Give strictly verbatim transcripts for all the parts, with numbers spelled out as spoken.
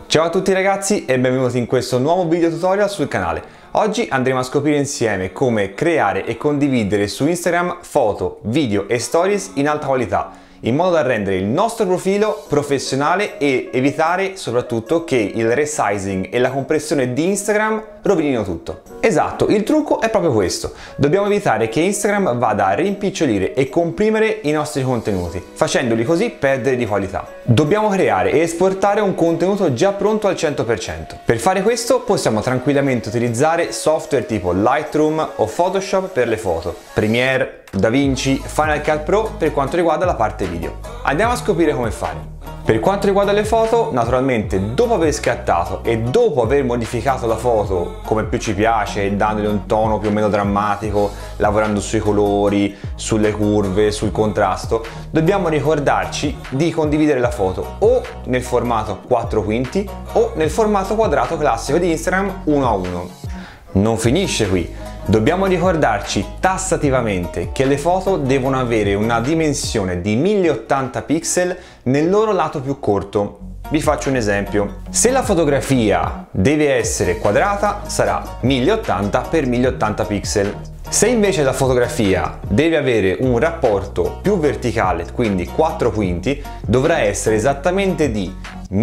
Ciao a tutti ragazzi e benvenuti in questo nuovo video tutorial sul canale. Oggi andremo a scoprire insieme come creare e condividere su Instagram foto, video e stories in alta qualità, in modo da rendere il nostro profilo professionale e evitare soprattutto che il resizing e la compressione di Instagram rovinino tutto. Esatto, il trucco è proprio questo. Dobbiamo evitare che Instagram vada a rimpicciolire e comprimere i nostri contenuti, facendoli così perdere di qualità. Dobbiamo creare e esportare un contenuto già pronto al cento per cento. Per fare questo possiamo tranquillamente utilizzare software tipo Lightroom o Photoshop per le foto, Premiere, DaVinci, Final Cut Pro per quanto riguarda la parte video. Andiamo a scoprire come fare. Per quanto riguarda le foto, naturalmente dopo aver scattato e dopo aver modificato la foto come più ci piace, dandole un tono più o meno drammatico, lavorando sui colori, sulle curve, sul contrasto, dobbiamo ricordarci di condividere la foto o nel formato quattro quinti o nel formato quadrato classico di Instagram uno a uno. Non finisce qui. Dobbiamo ricordarci tassativamente che le foto devono avere una dimensione di mille ottanta pixel nel loro lato più corto. Vi faccio un esempio. Se la fotografia deve essere quadrata, sarà mille ottanta per mille ottanta pixel. Se invece la fotografia deve avere un rapporto più verticale, quindi quattro quinti, dovrà essere esattamente di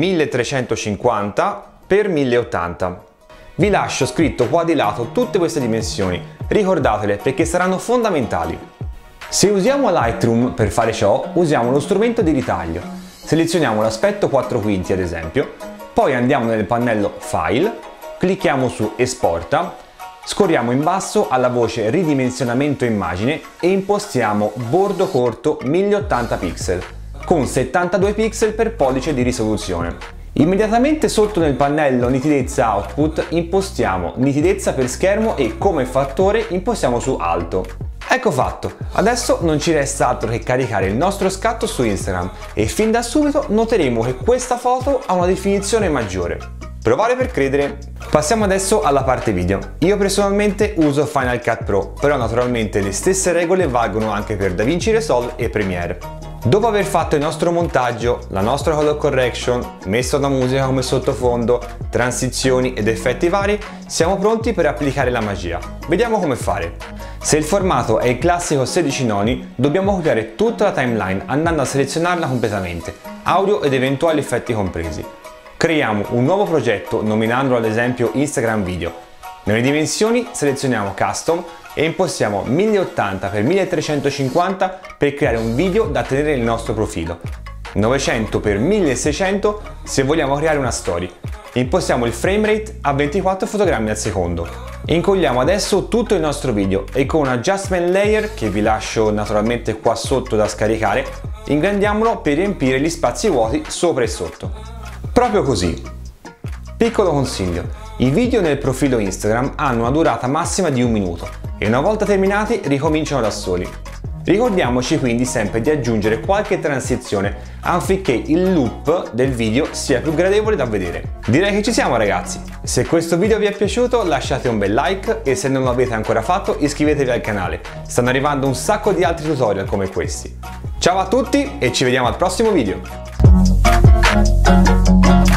milletrecentocinquanta per mille ottanta. Vi lascio scritto qua di lato tutte queste dimensioni, ricordatele perché saranno fondamentali. Se usiamo Lightroom per fare ciò, usiamo lo strumento di ritaglio. Selezioniamo l'aspetto quattro quinti ad esempio, poi andiamo nel pannello File, clicchiamo su Esporta, scorriamo in basso alla voce Ridimensionamento immagine e impostiamo bordo corto mille ottanta pixel, con settantadue pixel per pollice di risoluzione. Immediatamente sotto nel pannello nitidezza output impostiamo nitidezza per schermo e come fattore impostiamo su alto. Ecco fatto, adesso non ci resta altro che caricare il nostro scatto su Instagram e fin da subito noteremo che questa foto ha una definizione maggiore. Provare per credere. Passiamo adesso alla parte video. Io personalmente uso Final Cut Pro, però naturalmente le stesse regole valgono anche per DaVinci Resolve e Premiere. Dopo aver fatto il nostro montaggio, la nostra color correction, messo una musica come sottofondo, transizioni ed effetti vari, siamo pronti per applicare la magia. Vediamo come fare. Se il formato è il classico sedici noni, dobbiamo copiare tutta la timeline andando a selezionarla completamente, audio ed eventuali effetti compresi. Creiamo un nuovo progetto nominandolo ad esempio Instagram Video. Nelle dimensioni selezioniamo Custom e impostiamo mille ottanta per milletrecentocinquanta per creare un video da tenere nel nostro profilo, novecento per milleseicento se vogliamo creare una story. Impostiamo il frame rate a ventiquattro fotogrammi al secondo. Incolliamo adesso tutto il nostro video e con un adjustment layer, che vi lascio naturalmente qua sotto da scaricare, ingrandiamolo per riempire gli spazi vuoti sopra e sotto. Proprio così. Piccolo consiglio: i video nel profilo Instagram hanno una durata massima di un minuto e una volta terminati ricominciano da soli. Ricordiamoci quindi sempre di aggiungere qualche transizione affinché il loop del video sia più gradevole da vedere. Direi che ci siamo ragazzi! Se questo video vi è piaciuto lasciate un bel like e se non l'avete ancora fatto iscrivetevi al canale, stanno arrivando un sacco di altri tutorial come questi. Ciao a tutti e ci vediamo al prossimo video!